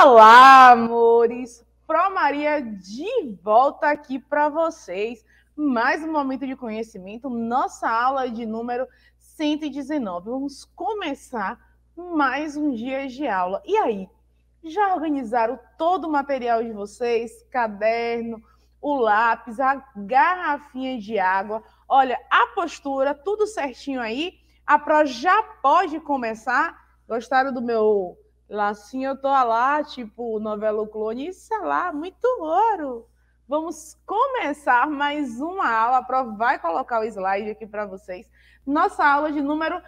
Olá, amores! Pro Maria de volta aqui para vocês. Mais um momento de conhecimento, nossa aula de número 119. Vamos começar mais um dia de aula. E aí, já organizaram todo o material de vocês? Caderno, o lápis, a garrafinha de água. Olha, a postura, tudo certinho aí. A Pro já pode começar. Gostaram do meu lacinho? Eu tô lá, tipo novela O Clone. Isso é lá, muito ouro. Vamos começar mais uma aula. A Pro vai colocar o slide aqui para vocês. Nossa aula de número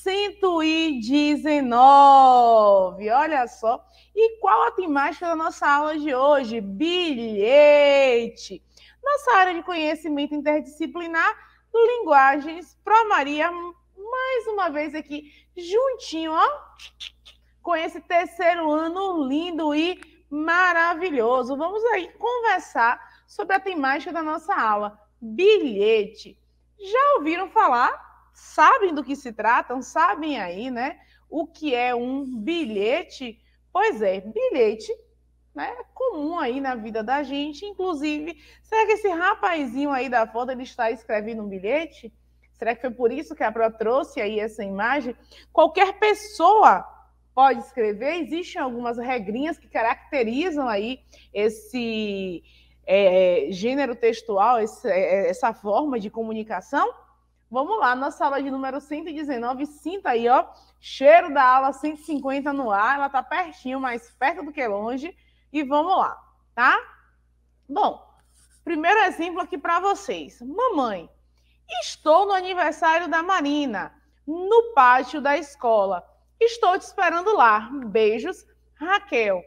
119. Olha só. E qual a temática da nossa aula de hoje? Bilhete. Nossa área de conhecimento interdisciplinar, linguagens, Pro Maria, mais uma vez aqui, juntinho, ó, com esse terceiro ano lindo e maravilhoso. Vamos aí conversar sobre a temática da nossa aula, bilhete. Já ouviram falar? Sabem do que se tratam? Sabem aí, né? O que é um bilhete? Pois é, bilhete, né, é comum aí na vida da gente. Inclusive, será que esse rapazinho aí da foto ele está escrevendo um bilhete? Será que foi por isso que a Pro trouxe aí essa imagem? Qualquer pessoa pode escrever, existem algumas regrinhas que caracterizam aí esse gênero textual, essa forma de comunicação. Vamos lá, nossa aula de número 119, sinta aí, ó, cheiro da aula 150 no ar, ela tá pertinho, mais perto do que longe, e vamos lá, tá? Bom, primeiro exemplo aqui para vocês. Mamãe, estou no aniversário da Marina, no pátio da escola. Estou te esperando lá. Beijos, Raquel.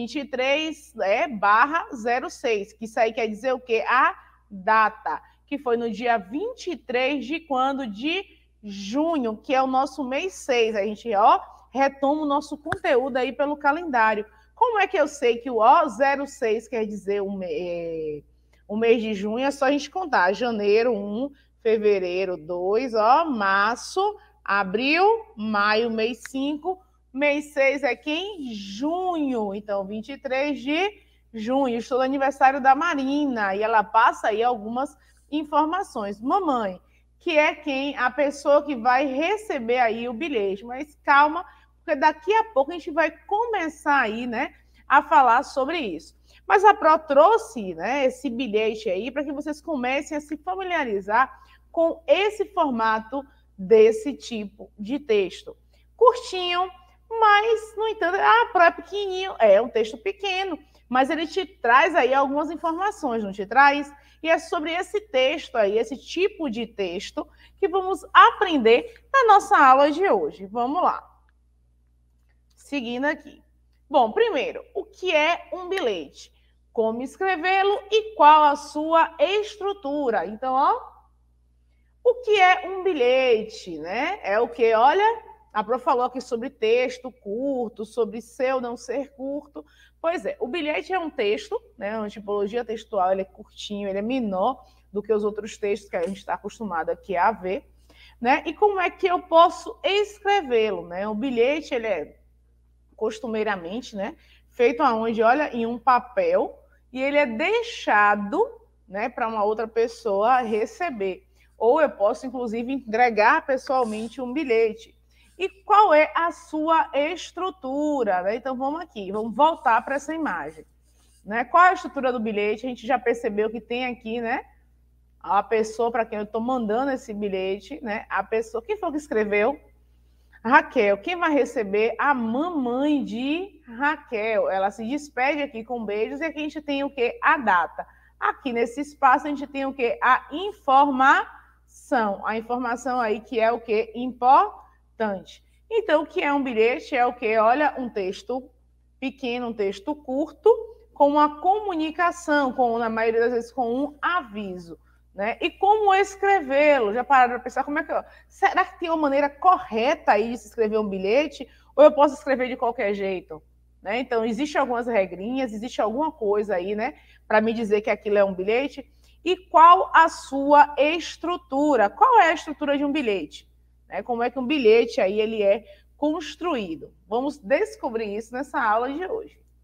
23/06, que isso aí quer dizer o quê? A data, que foi no dia 23 de quando? De junho, que é o nosso mês 6. A gente, ó, retoma o nosso conteúdo aí pelo calendário. Como é que eu sei que o 06 quer dizer o mês de junho? É só a gente contar. Janeiro, 1, fevereiro, 2, ó, março, abril, maio, mês 5, mês 6 é quem? Junho. Então, 23 de junho. Estou no aniversário da Marina e ela passa aí algumas informações. Mamãe, que é quem? A pessoa que vai receber aí o bilhete. Mas calma, porque daqui a pouco a gente vai começar aí, né, a falar sobre isso. Mas a Pro trouxe, né, esse bilhete aí para que vocês comecem a se familiarizar com esse formato desse tipo de texto. Curtinho, mas, no entanto, a Pro é pequenininho, é um texto pequeno, mas ele te traz aí algumas informações, não te traz? E é sobre esse texto aí, esse tipo de texto, que vamos aprender na nossa aula de hoje. Vamos lá. Seguindo aqui. Bom, primeiro, o que é um bilhete? Como escrevê-lo e qual a sua estrutura? Então, ó, o que é um bilhete, né? É o que, olha, a Pro falou aqui sobre texto curto, sobre ser ou não ser curto. Pois é, o bilhete é um texto, né? Uma tipologia textual, ele é curtinho, ele é menor do que os outros textos que a gente está acostumado aqui a ver, né? E como é que eu posso escrevê-lo, né? O bilhete, ele é costumeiramente, né, feito aonde, olha, em um papel, e ele é deixado, né, para uma outra pessoa receber. Ou eu posso, inclusive, entregar pessoalmente um bilhete. E qual é a sua estrutura? Né? Então, vamos aqui, vamos voltar para essa imagem. Né? Qual é a estrutura do bilhete? A gente já percebeu que tem aqui, né, a pessoa para quem eu estou mandando esse bilhete, né, a pessoa, quem foi que escreveu? Raquel, quem vai receber? A mamãe de Raquel. Ela se despede aqui com beijos e aqui a gente tem o quê? A data. Aqui nesse espaço a gente tem o quê? A informação. A informação aí que é o quê? Importante. Então, o que é um bilhete? É o quê? Olha, um texto pequeno, um texto curto, com uma comunicação, na maioria das vezes com um aviso. Né? E como escrevê-lo? Já pararam para pensar como é que... Será que tem uma maneira correta aí de se escrever um bilhete? Ou eu posso escrever de qualquer jeito? Né? Então, existem algumas regrinhas, existe alguma coisa aí, né, para me dizer que aquilo é um bilhete? E qual a sua estrutura? Qual é a estrutura de um bilhete? Né? Como é que um bilhete aí ele é construído? Vamos descobrir isso nessa aula de hoje.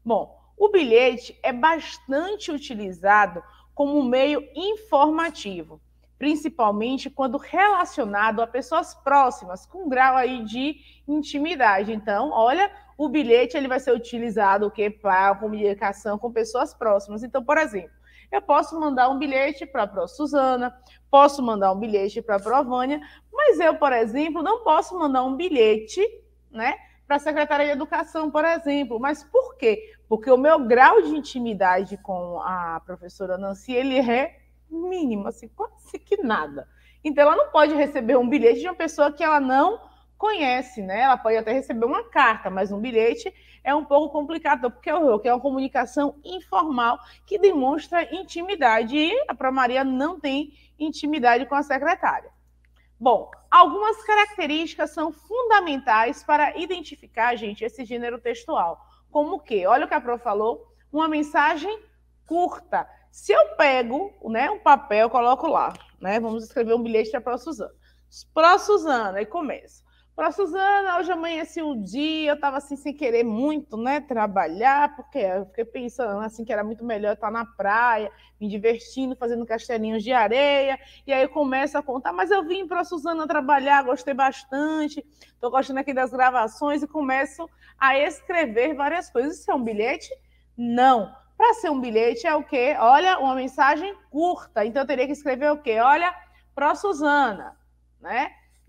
Bom, o bilhete é bastante utilizado como meio informativo, principalmente quando relacionado a pessoas próximas, com grau aí de intimidade. Então, olha, o bilhete ele vai ser utilizado para comunicação com pessoas próximas. Então, por exemplo, eu posso mandar um bilhete para a Pro Suzana, posso mandar um bilhete para a Provânia, mas eu, por exemplo, não posso mandar um bilhete, né, para a Secretaria de Educação, por exemplo. Mas por quê? Porque o meu grau de intimidade com a professora Nancy, ele é mínimo, assim, quase que nada. Então, ela não pode receber um bilhete de uma pessoa que ela não conhece, né? Ela pode até receber uma carta, mas um bilhete é um pouco complicado, porque é uma comunicação informal que demonstra intimidade, e a Pro Maria não tem intimidade com a secretária. Bom, algumas características são fundamentais para identificar, gente, esse gênero textual. Como o quê? Olha o que a Pro falou, uma mensagem curta. Se eu pego, né, um papel, coloco lá, né? Vamos escrever um bilhete para a Pro Suzana. Pro Suzana, e começa. Pro Suzana, hoje amanheci um dia, eu estava assim sem querer muito, né, trabalhar, porque eu fiquei pensando assim que era muito melhor estar na praia, me divertindo, fazendo castelinhos de areia, e aí eu começo a contar, mas eu vim para a Suzana trabalhar, gostei bastante, estou gostando aqui das gravações, e começo a escrever várias coisas. Isso é um bilhete? Não. Para ser um bilhete é o quê? Olha, uma mensagem curta. Então eu teria que escrever o quê? Olha, Pro Suzana, né?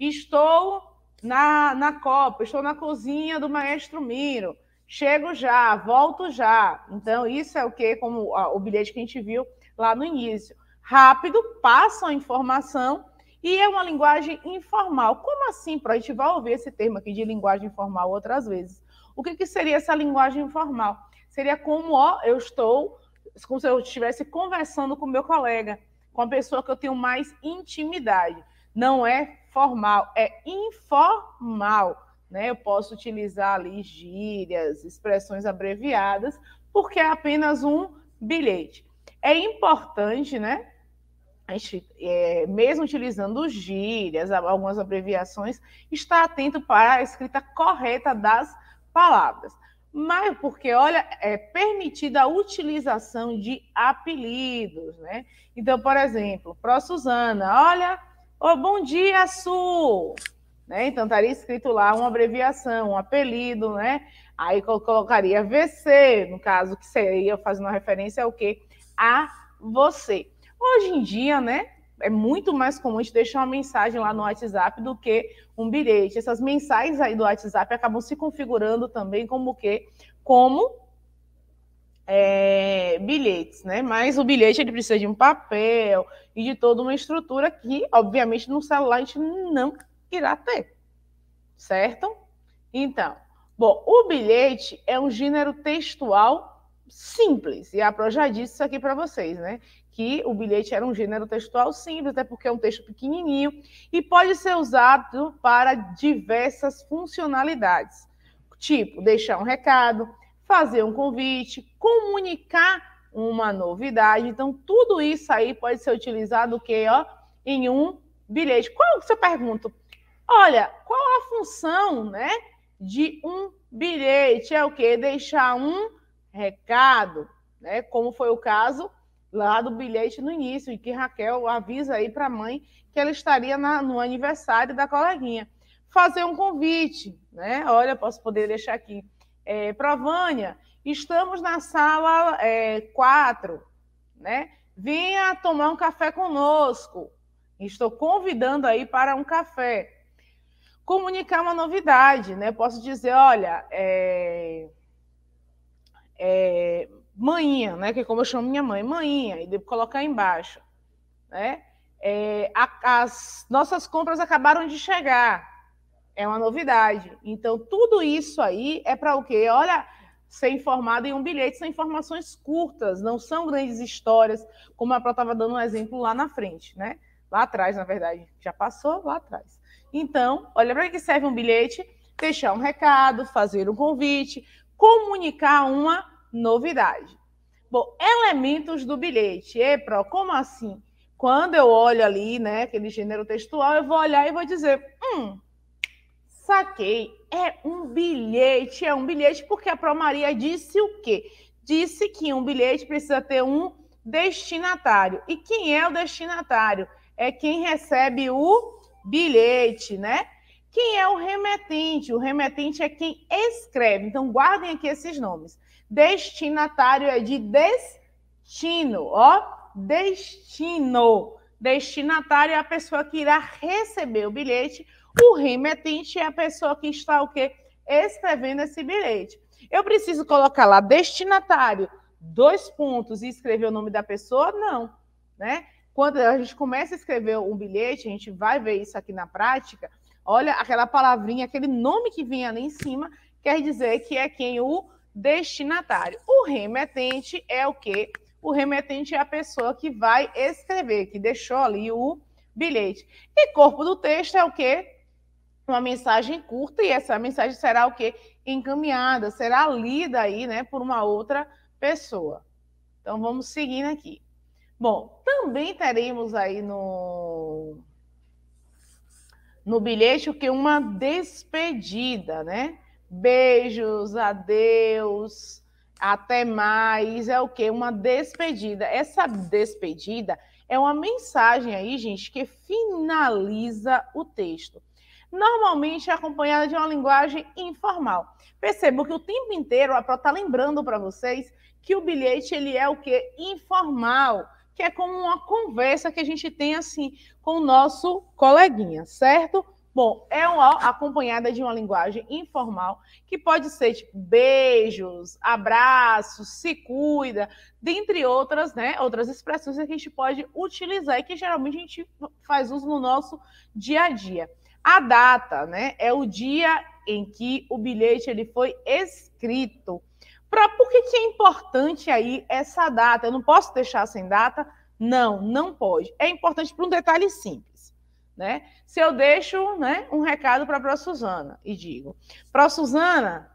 Estou na Copa, estou na cozinha do Maestro Miro. Chego já, volto já. Então, isso é o quê? Como o bilhete que a gente viu lá no início. Rápido, passa a informação e é uma linguagem informal. Como assim? A gente vai ouvir esse termo aqui de linguagem informal outras vezes. O que seria essa linguagem informal? Seria como, eu estou, como se eu estivesse conversando com meu colega, com a pessoa que eu tenho mais intimidade. Não é formal, é informal, né? Eu posso utilizar ali gírias, expressões abreviadas, porque é apenas um bilhete. É importante, né? A gente, mesmo utilizando gírias, algumas abreviações, estar atento para a escrita correta das palavras. Mas porque, olha, é permitida a utilização de apelidos, né? Então, por exemplo, Pro Suzana, olha, bom dia, Su! Né? Então, estaria escrito lá uma abreviação, um apelido, né? Aí colocaria VC, no caso, que seria fazendo uma referência ao quê? A você. Hoje em dia, né, é muito mais comum a gente deixar uma mensagem lá no WhatsApp do que um bilhete. Essas mensagens aí do WhatsApp acabam se configurando também como o quê? Como bilhetes, né? Mas o bilhete ele precisa de um papel e de toda uma estrutura que, obviamente, no celular a gente não irá ter, certo? Então, bom, o bilhete é um gênero textual simples, e a Pro já disse isso aqui para vocês, né? Que o bilhete era um gênero textual simples, até porque é um texto pequenininho, e pode ser usado para diversas funcionalidades, tipo deixar um recado, fazer um convite, comunicar uma novidade. Então, tudo isso aí pode ser utilizado em um bilhete. Qual que você pergunta? Olha, qual a função, né, de um bilhete? É o quê? Deixar um recado, né? Como foi o caso lá do bilhete no início, em que Raquel avisa aí para a mãe que ela estaria no aniversário da coleguinha. Fazer um convite, né? Olha, posso poder deixar aqui. Provânia, estamos na sala 4, né? Venha tomar um café conosco. Estou convidando aí para um café. Comunicar uma novidade, né? Posso dizer, olha, maninha, né? Que é como eu chamo minha mãe, maninha, e devo colocar embaixo, né? As nossas compras acabaram de chegar. É uma novidade. Então, tudo isso aí é para o quê? Olha, ser informado em um bilhete, são informações curtas, não são grandes histórias, como a Pro estava dando um exemplo lá na frente, né? Lá atrás, na verdade. Já passou lá atrás. Então, olha para que serve um bilhete: deixar um recado, fazer um convite, comunicar uma novidade. Bom, elementos do bilhete. Pro, como assim? Quando eu olho ali, né, aquele gênero textual, eu vou olhar e vou dizer, Saquei. É um bilhete porque a Pro Maria disse o quê? Disse que um bilhete precisa ter um destinatário. E quem é o destinatário? É quem recebe o bilhete, né? Quem é o remetente? O remetente é quem escreve. Então, guardem aqui esses nomes. Destinatário é de destino, ó. Destino. Destinatário é a pessoa que irá receber o bilhete. O remetente é a pessoa que está o quê? Escrevendo esse bilhete. Eu preciso colocar lá destinatário, 2 pontos e escrever o nome da pessoa? Não, né? Quando a gente começa a escrever um bilhete, a gente vai ver isso aqui na prática, olha aquela palavrinha, aquele nome que vinha ali em cima, quer dizer que é quem? O destinatário. O remetente é o quê? O remetente é a pessoa que vai escrever, que deixou ali o bilhete. E corpo do texto é o quê? Uma mensagem curta, e essa mensagem será o quê? Encaminhada, será lida aí, né, por uma outra pessoa. Então, vamos seguindo aqui. Bom, também teremos aí no bilhete o que? Uma despedida, né? Beijos, adeus, até mais, é o quê? Uma despedida. Essa despedida é uma mensagem aí, gente, que finaliza o texto. Normalmente é acompanhada de uma linguagem informal. Percebo que o tempo inteiro a Pro está lembrando para vocês que o bilhete ele é o quê? Informal, que é como uma conversa que a gente tem assim com o nosso coleguinha, certo? Bom, é acompanhada de uma linguagem informal, que pode ser tipo beijos, abraços, se cuida, dentre outras, né? Outras expressões que a gente pode utilizar e que geralmente a gente faz uso no nosso dia a dia. A data, né, é o dia em que o bilhete ele foi escrito. Por que é importante aí essa data? Eu não posso deixar sem data? Não, não pode. É importante por um detalhe simples, né? Se eu deixo, né, um recado para a Pro Suzana e digo, Pro Suzana,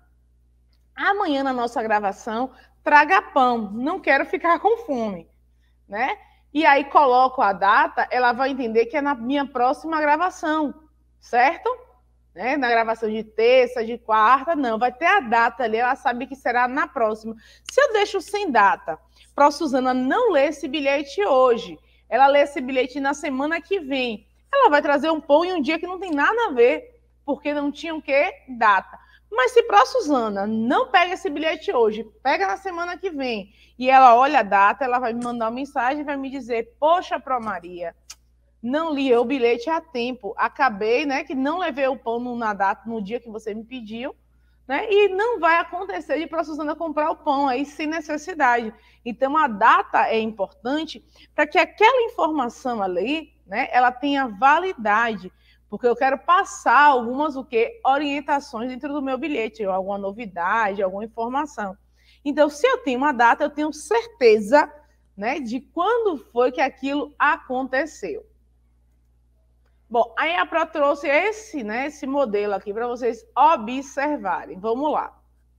amanhã na nossa gravação, traga pão, não quero ficar com fome, né? E aí coloco a data, ela vai entender que é na minha próxima gravação, certo? Né? Na gravação de terça, de quarta, não, vai ter a data ali, ela sabe que será na próxima. Se eu deixo sem data, Pro Suzana não lê esse bilhete hoje, ela lê esse bilhete na semana que vem, ela vai trazer um pão em um dia que não tem nada a ver, porque não tinha o quê? Data. Mas se Pro Suzana não pega esse bilhete hoje, pega na semana que vem, e ela olha a data, ela vai me mandar uma mensagem e vai me dizer, poxa, Pro Maria, não li o bilhete a tempo, acabei, né, que não levei o pão na data, no dia que você me pediu, né, e não vai acontecer de Pro Suzana comprar o pão aí sem necessidade. Então, a data é importante para que aquela informação ali, né, ela tenha validade, porque eu quero passar algumas orientações dentro do meu bilhete, alguma novidade, alguma informação. Então, se eu tenho uma data, eu tenho certeza, né, de quando foi que aquilo aconteceu. Bom, aí a Pro trouxe esse modelo aqui para vocês observarem. Vamos lá.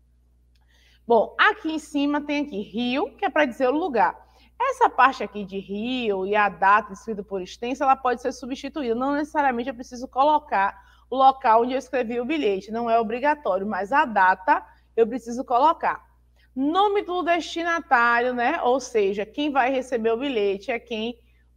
Bom, aqui em cima tem aqui Rio, que é para dizer o lugar. Essa parte aqui de Rio e a data escrita por extenso, ela pode ser substituída. Não necessariamente eu preciso colocar o local onde eu escrevi o bilhete. Não é obrigatório, mas a data eu preciso colocar. Nome do destinatário, né? Ou seja, quem vai receber o bilhete é quem?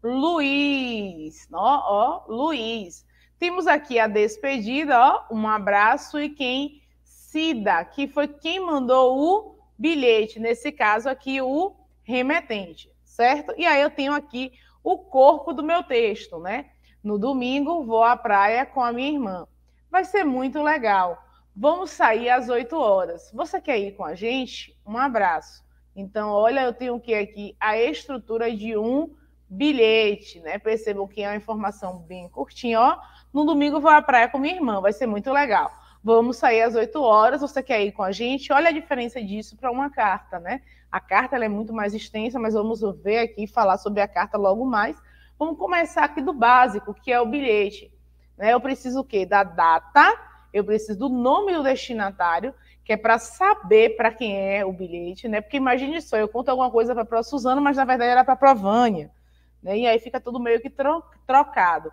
Luiz, Luiz. Temos aqui a despedida, um abraço, e quem? Cida, que foi quem mandou o bilhete, nesse caso aqui o remetente, certo? E aí eu tenho aqui o corpo do meu texto, né? No domingo vou à praia com a minha irmã. Vai ser muito legal. Vamos sair às 8 horas. Você quer ir com a gente? Um abraço. Então, olha, eu tenho aqui a estrutura de um bilhete, né? Percebam que é uma informação bem curtinha, ó. No domingo vou à praia com minha irmã, vai ser muito legal. Vamos sair às 8 horas, você quer ir com a gente? Olha a diferença disso para uma carta, né? A carta ela é muito mais extensa, mas vamos ver aqui, falar sobre a carta logo mais. Vamos começar aqui do básico, que é o bilhete. Né? Eu preciso o quê? Da data, eu preciso do nome do destinatário, que é para saber para quem é o bilhete, né? Porque imagine só, eu conto alguma coisa para a Suzana, mas na verdade era para a Vânia. Né? E aí fica tudo meio que trocado.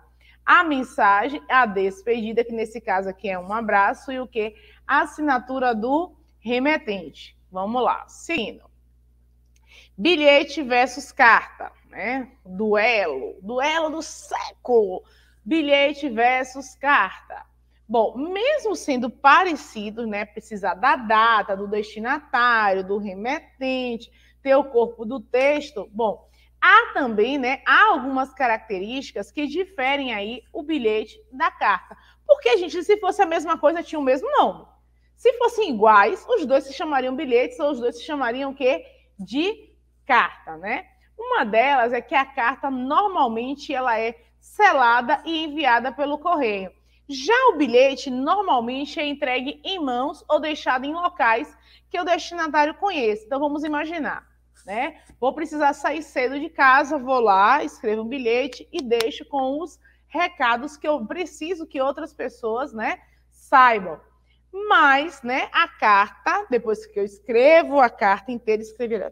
A mensagem, a despedida, que nesse caso aqui é um abraço, e o quê? A assinatura do remetente. Vamos lá, seguindo. Bilhete versus carta, né? Duelo do século. Bilhete versus carta. Bom, mesmo sendo parecidos, né? Precisar da data, do destinatário, do remetente, ter o corpo do texto. Bom, há também, né? Há algumas características que diferem aí o bilhete da carta. Porque, gente, se fosse a mesma coisa, tinha o mesmo nome. Se fossem iguais, os dois se chamariam bilhetes ou os dois se chamariam o quê? De carta, né? Uma delas é que a carta normalmente ela é selada e enviada pelo correio. Já o bilhete normalmente é entregue em mãos ou deixado em locais que o destinatário conhece. Então vamos imaginar, né? Vou precisar sair cedo de casa, vou lá, escrevo um bilhete e deixo com os recados que eu preciso que outras pessoas, né, saibam. Mas, né, a carta, depois que eu escrevo a carta inteira,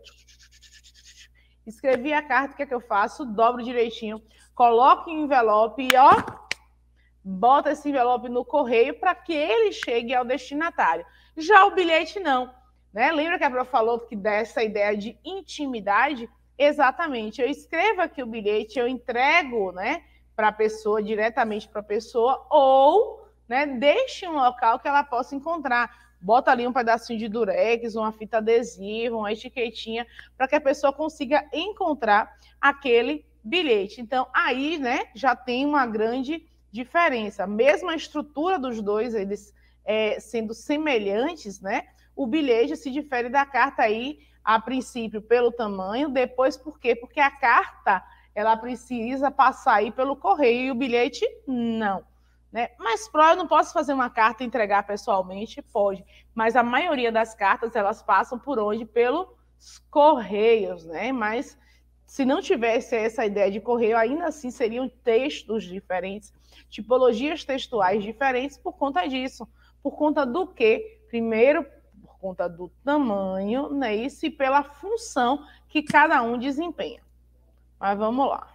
escrevi a carta, o que é que eu faço? Dobro direitinho, coloco em envelope e, ó, bota esse envelope no correio para que ele chegue ao destinatário. Já o bilhete não, né? Lembra que a prof falou que dessa ideia de intimidade? Exatamente. Eu escrevo aqui o bilhete, eu entrego, né, para a pessoa, diretamente para a pessoa, ou, né, deixe um local que ela possa encontrar. Bota ali um pedacinho de durex, uma fita adesiva, uma etiquetinha, para que a pessoa consiga encontrar aquele bilhete. Então, aí, né, já tem uma grande diferença. Mesmo a estrutura dos dois, eles sendo semelhantes, né, o bilhete se difere da carta aí, a princípio, pelo tamanho, depois por quê? Porque a carta, ela precisa passar aí pelo correio e o bilhete, não. Né? Mas, eu não posso fazer uma carta e entregar pessoalmente? Pode. Mas a maioria das cartas, elas passam por onde? Pelos correios, né? Mas se não tivesse essa ideia de correio, ainda assim seriam textos diferentes, tipologias textuais diferentes por conta disso. Por conta do quê? Primeiro, por conta do tamanho, né? Isso, e pela função que cada um desempenha. Mas vamos lá.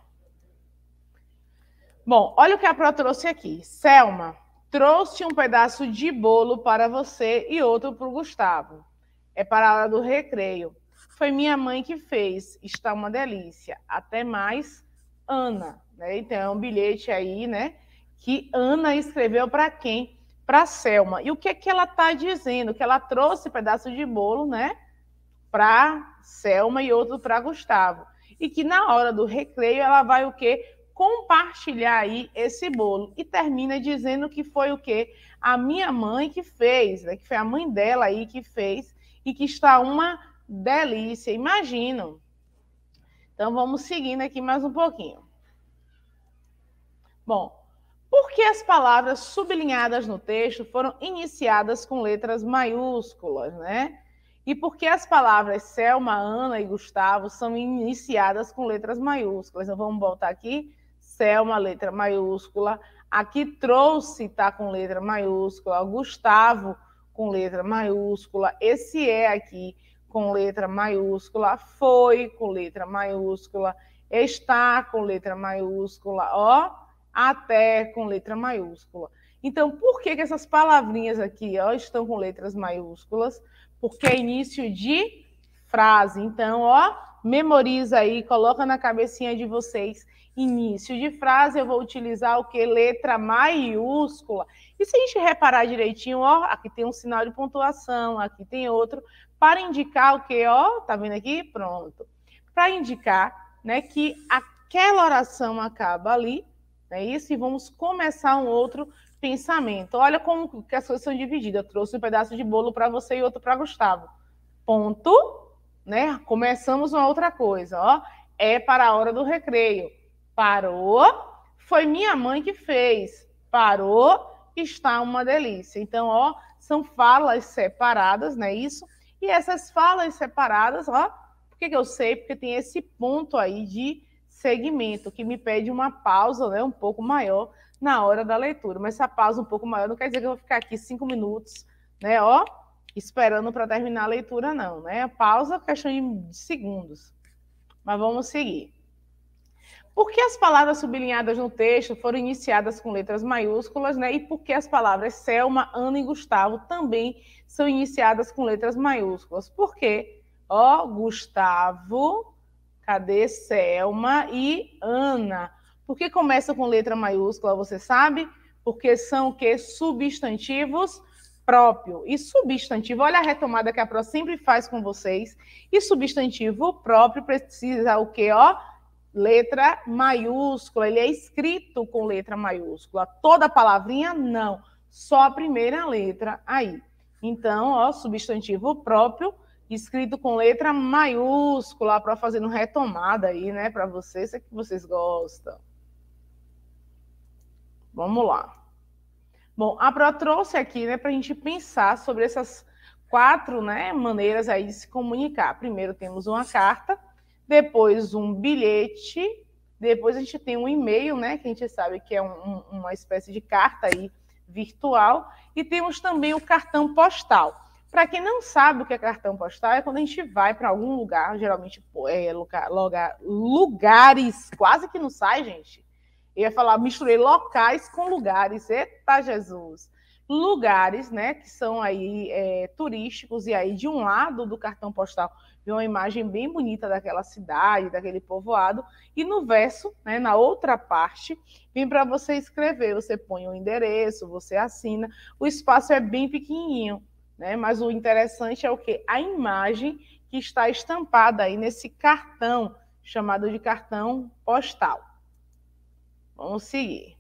Bom, olha o que a Pro trouxe aqui. Selma, trouxe um pedaço de bolo para você e outro para o Gustavo. É para a hora do recreio. Foi minha mãe que fez. Está uma delícia. Até mais, Ana. Né? Então, é um bilhete aí, né? Que Ana escreveu para quem? Para Selma. E o que é que ela está dizendo? Que ela trouxe pedaço de bolo, né? Para Selma e outro para Gustavo. E que na hora do recreio ela vai o quê? Compartilhar aí esse bolo. E termina dizendo que foi o quê? A minha mãe que fez, né? Que foi a mãe dela aí que fez e que está uma delícia, imagino. Então vamos seguindo aqui mais um pouquinho. Bom, por que as palavras sublinhadas no texto foram iniciadas com letras maiúsculas, né? E por que as palavras Selma, Ana e Gustavo são iniciadas com letras maiúsculas? Então vamos voltar aqui. Selma, letra maiúscula. Aqui trouxe, tá com letra maiúscula. Gustavo, com letra maiúscula. Esse é aqui, com letra maiúscula. Foi, com letra maiúscula. Está, com letra maiúscula. Ó, até, com letra maiúscula. Então, por que essas palavrinhas aqui, ó, estão com letras maiúsculas? Porque é início de frase. Então, ó, memoriza aí, coloca na cabecinha de vocês. Início de frase, eu vou utilizar o que? Letra maiúscula. E se a gente reparar direitinho, ó, aqui tem um sinal de pontuação, aqui tem outro, para indicar o que, ó, tá vendo aqui? Pronto. Para indicar, né, que aquela oração acaba ali, é isso, e vamos começar um outro pensamento. Olha como que as coisas são divididas. Eu trouxe um pedaço de bolo para você e outro para Gustavo. Ponto, né? Começamos uma outra coisa, ó. É para a hora do recreio. Parou, foi minha mãe que fez. Parou, está uma delícia. Então, ó, são falas separadas, não é isso? E essas falas separadas, ó, por que eu sei? Porque tem esse ponto aí de segmento, que me pede uma pausa, né, um pouco maior na hora da leitura. Mas essa pausa um pouco maior não quer dizer que eu vou ficar aqui 5 minutos, né, ó, esperando para terminar a leitura, não, né? Pausa, questão de segundos. Mas vamos seguir. Por que as palavras sublinhadas no texto foram iniciadas com letras maiúsculas, né? E por que as palavras Selma, Ana e Gustavo também são iniciadas com letras maiúsculas? Por quê? Ó, Gustavo, cadê Selma e Ana? Por que começa com letra maiúscula, você sabe? Porque são o quê? Substantivos próprios. E substantivo, olha a retomada que a Pro sempre faz com vocês. E substantivo próprio precisa o quê? Ó, letra maiúscula. Ele é escrito com letra maiúscula. Toda palavrinha, não. Só a primeira letra aí. Então, ó, substantivo próprio, escrito com letra maiúscula, para fazendo retomada aí, né, para vocês, sei que vocês gostam. Vamos lá. Bom, a Pro trouxe aqui, né, para a gente pensar sobre essas 4, né, maneiras aí de se comunicar. Primeiro temos uma carta, depois um bilhete, depois a gente tem um e-mail, né, que a gente sabe que é uma espécie de carta aí virtual, e temos também o cartão postal. Para quem não sabe o que é cartão postal, é quando a gente vai para algum lugar, geralmente lugares, quase que não sai, gente. Eu ia falar, misturei locais com lugares, eita Jesus. Lugares, né, que são aí turísticos, e aí de um lado do cartão postal vem uma imagem bem bonita daquela cidade, daquele povoado, e no verso, né, na outra parte, vem para você escrever, você põe o endereço, você assina, o espaço é bem pequenininho, né, mas o interessante é o quê? A imagem que está estampada aí nesse cartão, chamado de cartão postal. Vamos seguir.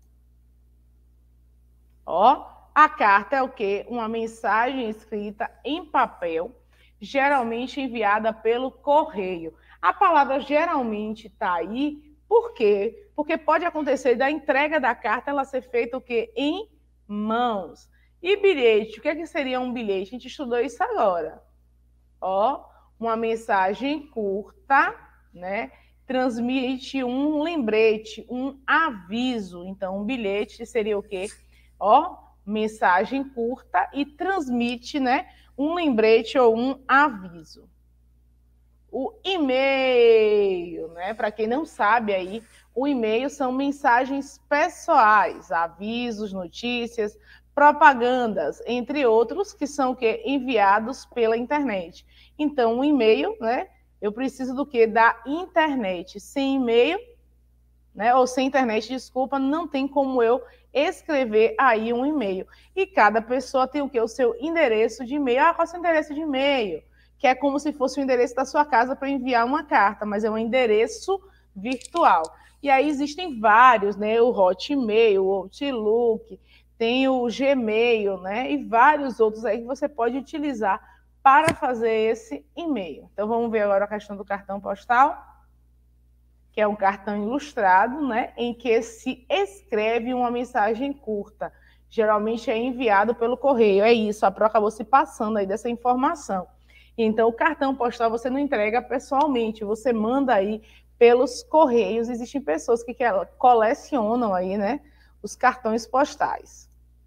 Ó, a carta é o quê? Uma mensagem escrita em papel, geralmente enviada pelo correio. A palavra geralmente está aí, por quê? Porque pode acontecer da entrega da carta ela ser feita o quê? Em mãos. E bilhete, o que é que seria um bilhete? A gente estudou isso agora. Ó, uma mensagem curta, né? Transmite um lembrete, um aviso. Então, um bilhete seria o quê? Ó, mensagem curta e transmite, né, um lembrete ou um aviso. O e-mail, né, para quem não sabe aí, o e-mail são mensagens pessoais, avisos, notícias, propagandas, entre outros, que são o quê? Enviados pela internet. Então, o e-mail, né, eu preciso do quê? Da internet. Sem e-mail, né, ou sem internet, desculpa, não tem como eu escrever aí um e-mail. E cada pessoa tem o quê? O seu endereço de e-mail. Ah, qual é o seu endereço de e-mail? Que é como se fosse o endereço da sua casa para enviar uma carta, mas é um endereço virtual. E aí existem vários, né? O Hotmail, o Outlook, tem o Gmail, né? E vários outros aí que você pode utilizar para fazer esse e-mail. Então, vamos ver agora a questão do cartão postal, que é um cartão ilustrado, né, em que se escreve uma mensagem curta. Geralmente é enviado pelo correio. É isso, a Pro acabou se passando aí dessa informação. Então, o cartão postal você não entrega pessoalmente, você manda aí pelos correios. Existem pessoas que colecionam aí, né, os cartões postais.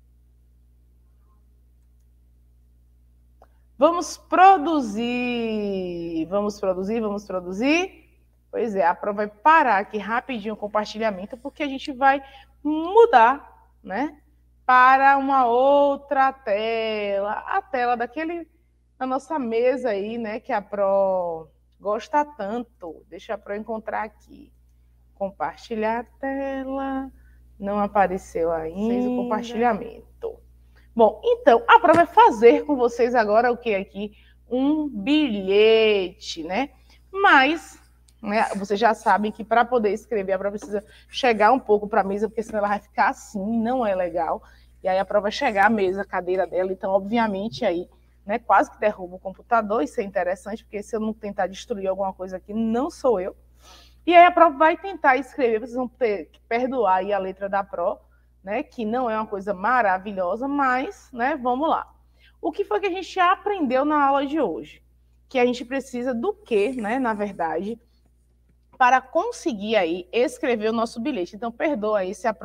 Vamos produzir. Pois é, a Pro vai parar aqui rapidinho o compartilhamento, porque a gente vai mudar, né, para uma outra tela, a tela da nossa mesa aí, né, que a Pro gosta tanto. Deixa a Pro encontrar aqui. Compartilhar a tela. Não apareceu ainda. Fez o compartilhamento. Bom, então, a Pro vai fazer com vocês agora o que aqui? Um bilhete, né? Mas, né, vocês já sabem que para poder escrever, a Pro precisa chegar um pouco para a mesa, porque senão ela vai ficar assim, não é legal. E aí a Pro vai chegar à mesa, a cadeira dela, então, obviamente, aí, né, quase que derruba o computador. Isso é interessante, porque se eu não tentar destruir alguma coisa aqui, não sou eu. E aí a Pro vai tentar escrever, vocês vão ter que perdoar aí a letra da Pro, né, que não é uma coisa maravilhosa, mas, né, vamos lá. O que foi que a gente aprendeu na aula de hoje? Que a gente precisa do quê, né, na verdade, para conseguir aí escrever o nosso bilhete. Então, perdoa aí se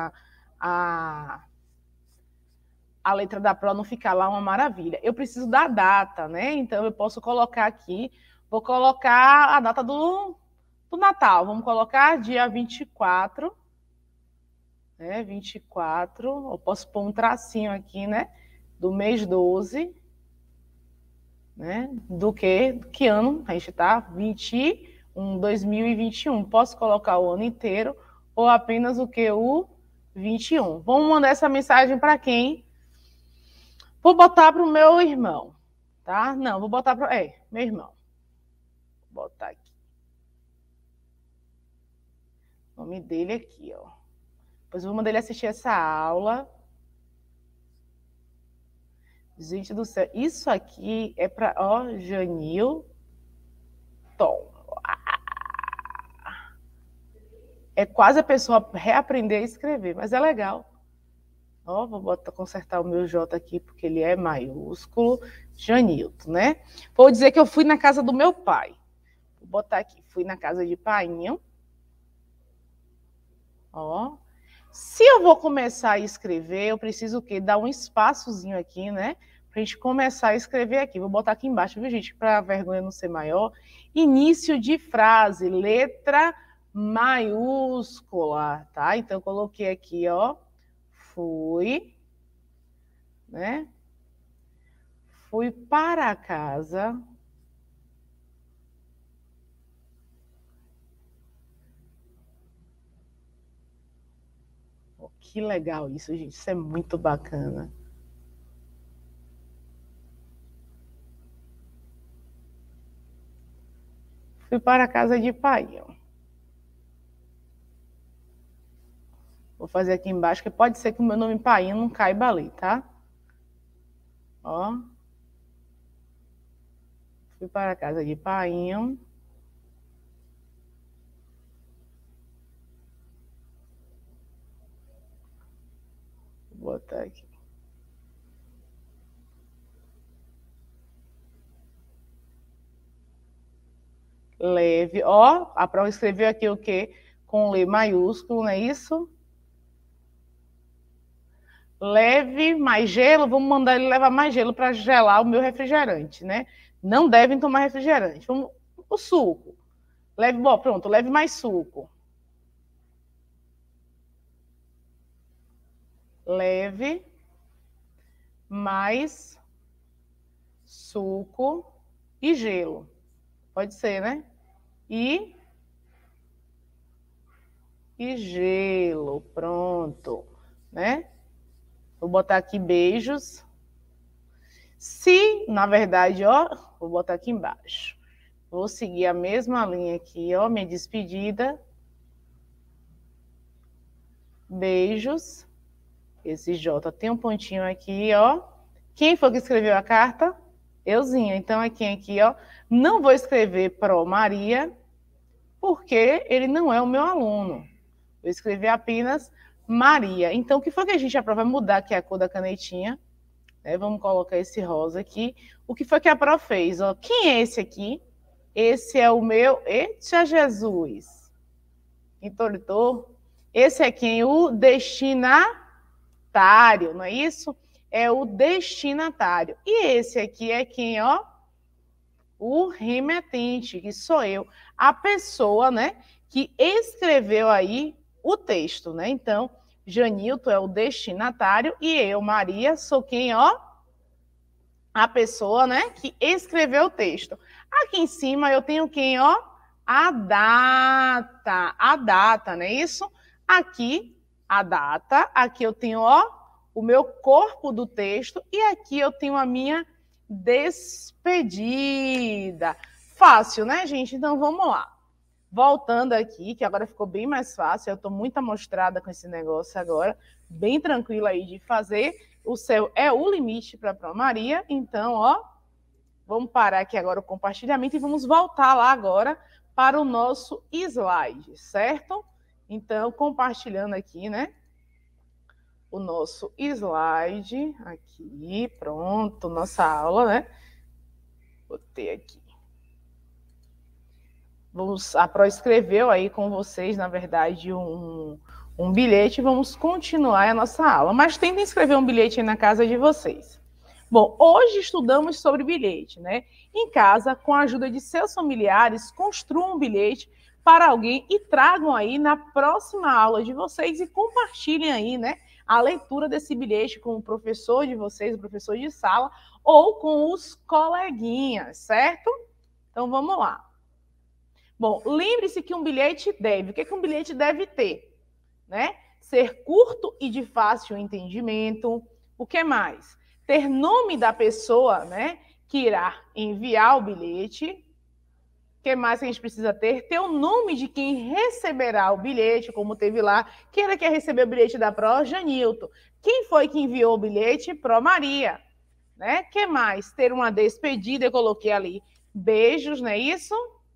a letra da Pro não ficar lá uma maravilha. Eu preciso da data, né? Então, eu posso colocar aqui, vou colocar a data do do Natal. Vamos colocar dia 24, né? 24, eu posso pôr um tracinho aqui, né? Do mês 12, né? Do que ano? A gente tá 2021. Posso colocar o ano inteiro ou apenas o que? O 21. Vamos mandar essa mensagem para quem? Vou botar para o meu irmão, tá? Não, vou botar para... meu irmão. Vou botar aqui. O nome dele aqui, ó. Depois eu vou mandar ele assistir essa aula. Gente do céu, isso aqui é para... Ó, Janilton. É quase a pessoa reaprender a escrever, mas é legal. Ó, vou consertar o meu J aqui, porque ele é maiúsculo. Janilton, né? Vou dizer que eu fui na casa do meu pai. Vou botar aqui, fui na casa de painho. Ó. Se eu vou começar a escrever, eu preciso o quê? Dar um espaçozinho aqui, né? Pra gente começar a escrever aqui. Vou botar aqui embaixo, viu, gente? Pra vergonha não ser maior. Início de frase, letra maiúscula, tá? Então, eu coloquei aqui, ó. Fui, né? Fui para casa. Oh, que legal isso, gente. Isso é muito bacana. Fui para a casa de pai. Vou fazer aqui embaixo, que pode ser que o meu nome Painho não caiba ali, tá? Ó. Fui para a casa de Painho. Vou botar aqui. Leve. Ó, a prova escreveu aqui o quê? Com L maiúsculo, não é isso? Leve mais gelo, vamos mandar ele levar mais gelo para gelar o meu refrigerante, né? Não devem tomar refrigerante. Vamos, o suco. Leve, bom, pronto, leve mais suco. Leve mais suco e gelo. Pode ser, né? E gelo, pronto, né? Vou botar aqui beijos. Se, na verdade, ó, vou botar aqui embaixo. Vou seguir a mesma linha aqui, ó, minha despedida. Beijos. Esse J tem um pontinho aqui, ó. Quem foi que escreveu a carta? Euzinha. Então, é quem aqui, ó. Não vou escrever Pro Maria, porque ele não é o meu aluno. Vou escrever apenas Maria. Então, o que foi que a gente aprova? Vai mudar aqui a cor da canetinha. Né? Vamos colocar esse rosa aqui. O que foi que a Pro fez? Ó, quem é esse aqui? Esse é o meu... Eita, Jesus! Entoritou. Esse é quem? O destinatário, não é isso? É o destinatário. E esse aqui é quem, ó? O remetente, que sou eu. A pessoa, né, que escreveu aí o texto, né? Então, Janilton é o destinatário e eu, Maria, sou quem, ó? A pessoa, né, que escreveu o texto. Aqui em cima eu tenho quem, ó? A data, não é isso? Aqui, a data, aqui eu tenho, ó, o meu corpo do texto e aqui eu tenho a minha despedida. Fácil, né, gente? Então, vamos lá. Voltando aqui, que agora ficou bem mais fácil, eu estou muito amostrada com esse negócio agora, bem tranquila aí de fazer. O céu é o limite para a Pro Maria, então, ó, vamos parar aqui agora o compartilhamento e vamos voltar lá agora para o nosso slide, certo? Então, compartilhando aqui, né? O nosso slide aqui, pronto, nossa aula, né? Botei aqui. A Pro escreveu aí com vocês, na verdade, um bilhete. Vamos continuar a nossa aula, mas tentem escrever um bilhete aí na casa de vocês. Bom, hoje estudamos sobre bilhete, né? Em casa, com a ajuda de seus familiares, construa um bilhete para alguém e tragam aí na próxima aula de vocês e compartilhem aí, né, a leitura desse bilhete com o professor de vocês, o professor de sala, ou com os coleguinhas, certo? Então, vamos lá. Bom, lembre-se que um bilhete deve, o que um bilhete deve ter? Né? Ser curto e de fácil entendimento. O que mais? Ter nome da pessoa, né, que irá enviar o bilhete. O que mais que a gente precisa ter? Ter o nome de quem receberá o bilhete, como teve lá. Quem era que ia receber o bilhete da Pro? Janilton. Quem foi que enviou o bilhete? Pro Maria. Né? Que mais? Ter uma despedida, eu coloquei ali beijos, não é isso?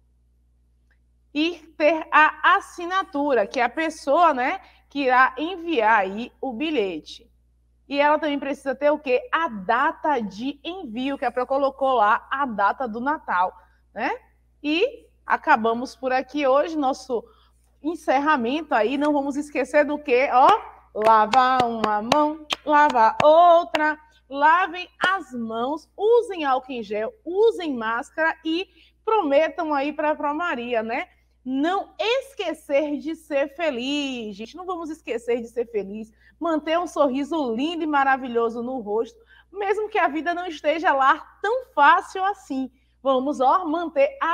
E ter a assinatura, que é a pessoa, né, que irá enviar aí o bilhete. E ela também precisa ter o quê? A data de envio, que a Pro colocou lá a data do Natal, né? E acabamos por aqui hoje, nosso encerramento aí, não vamos esquecer do quê? Ó, lava uma mão, lava outra, lavem as mãos, usem álcool em gel, usem máscara e prometam aí para a Maria, né? Não esquecer de ser feliz, gente, não vamos esquecer de ser feliz, manter um sorriso lindo e maravilhoso no rosto, mesmo que a vida não esteja lá tão fácil assim. Vamos, ó, manter a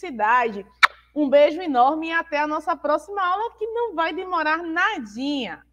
felicidade. Um beijo enorme e até a nossa próxima aula, que não vai demorar nadinha.